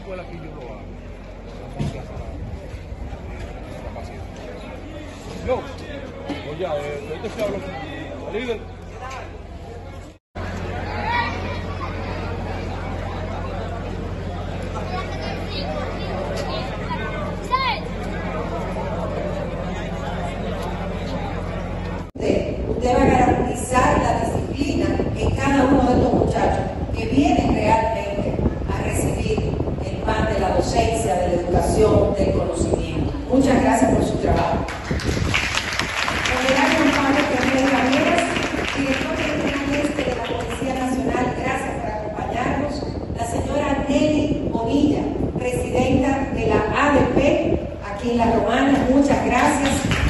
escuela que yo lo hago, hacemos clases a pacientes. No, pues ya, ahorita se habla con el líder. Usted va a garantizar la disciplina en cada uno de estos muchachos que vienen realmente a recibir el pan de la docencia, de la educación, del conocimiento. Muchas gracias por su trabajo. Honorable Pablo Fernández Ramírez, director general de la Policía Nacional, gracias por acompañarnos. La señora Nelly Bonilla, presidenta de la ADP, aquí en La Romana, muchas gracias.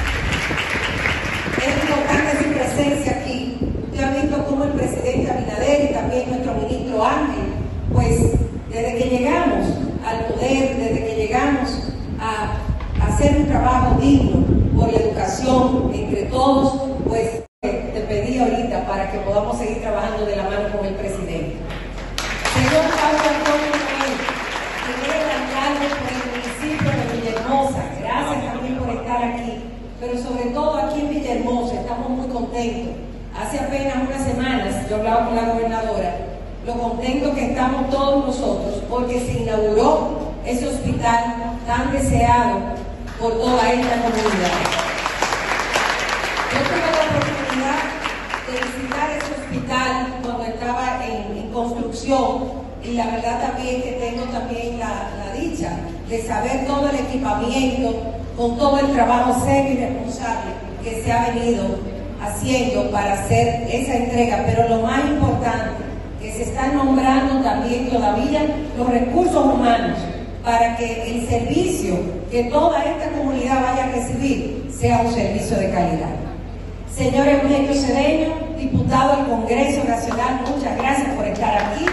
Es importante su presencia aquí. Usted ha visto cómo el presidente Abinader y también nuestro ministro Ángel, pues desde que llegamos al poder, desde que llegamos a hacer un trabajo digno por la educación entre todos, pues te pedí ahorita para que podamos seguir trabajando de la mano con el presidente. Señor Pablo Antonio Noel, que es el alcalde por el municipio de Villahermosa, gracias también por estar aquí. Pero sobre todo aquí en Villahermosa estamos muy contentos. Hace apenas unas semanas yo hablaba con la gobernadora, lo contentos que estamos todos nosotros porque se inauguró ese hospital tan deseado por toda esta comunidad. Yo tuve la oportunidad de visitar ese hospital cuando estaba en construcción y la verdad también que tengo también la dicha de saber todo el equipamiento con todo el trabajo serio y responsable que se ha venido haciendo para hacer esa entrega, pero lo más importante, que se están nombrando también todavía los recursos humanos para que el servicio que toda esta comunidad vaya a recibir sea un servicio de calidad. Señor Eugenio Cedeño, diputado del Congreso Nacional, muchas gracias por estar aquí.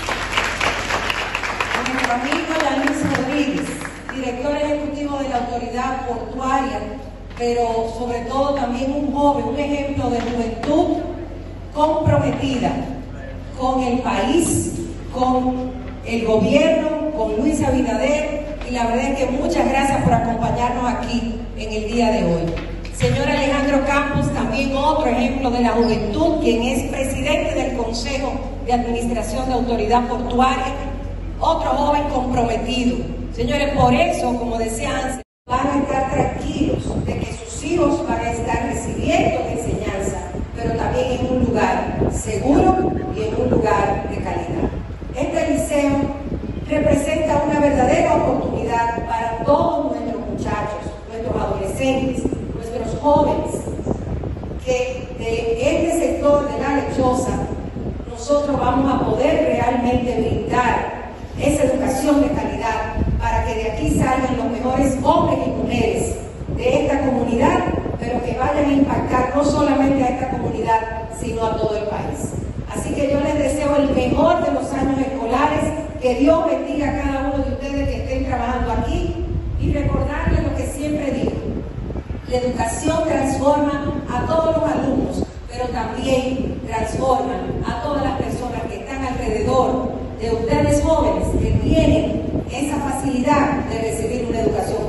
Nuestro amigo Yanis Rodríguez, director ejecutivo de la Autoridad Portuaria, pero sobre todo también un joven, un ejemplo de juventud comprometida con el país, con el gobierno, con Luis Abinader, y la verdad es que muchas gracias por acompañarnos aquí en el día de hoy. Señor Alejandro Campos, también otro ejemplo de la juventud, quien es presidente del Consejo de Administración de Autoridad Portuaria, otro joven comprometido. Señores, por eso, como decía antes, van a estar tranquilos de que sus hijos van a estar recibiendo enseñanza, pero también en un lugar seguro y en un lugar de calidad. Este liceo representa una verdadera oportunidad para todos nuestros muchachos, nuestros adolescentes, nuestros jóvenes, que de este sector de la lechosa nosotros vamos a poder realmente brindar esa educación de calidad para que de aquí salgan los mejores hombres y mujeres de esta comunidad, pero que vayan a impactar no solamente a esta comunidad, sino a todo el país. Así que yo les deseo el mejor de los años escolares, que Dios bendiga a cada uno de ustedes que estén trabajando aquí y recordarles lo que siempre digo: la educación transforma a todos los alumnos, pero también transforma a todas las personas que están alrededor de ustedes jóvenes que tienen esa facilidad de recibir una educación